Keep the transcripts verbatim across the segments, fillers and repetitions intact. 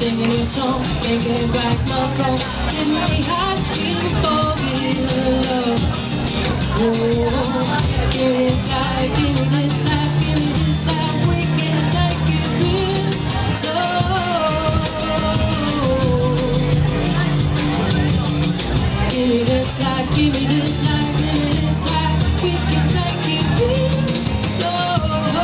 singing your song, making it right, not wrong. Give me heart beating for real love. Oh, give me this life, give me this life, give me this life. We can take it real slow. Give me this life, give me this life, give me this life. We can take it real slow.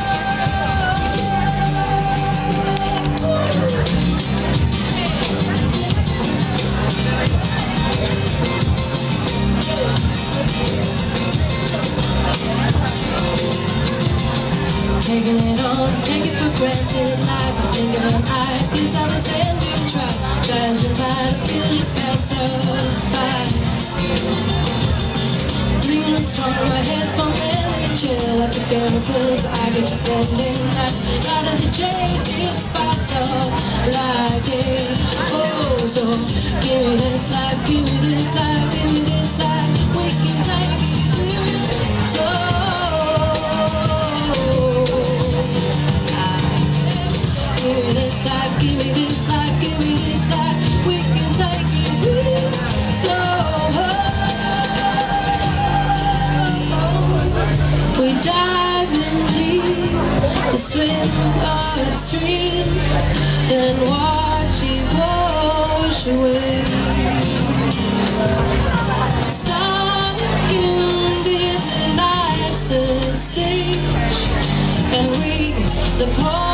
Taking it on, take it for granted. Life, I think of an eye. These are the same you try. Tries your mind, feel just pass us by. Leaning strong, my head from really chill. I took chemicals, so I get you spending nights. Out of the chase, it's spice of life, yeah. Oh, so give me this life, give me this life, give me this life. We can take it real slow. Give me this life, give me this life, give me this life. We can take it real slow. We dive in deep to swim upstream, then watch it wash away. Stuck in this life's a stage, and we, the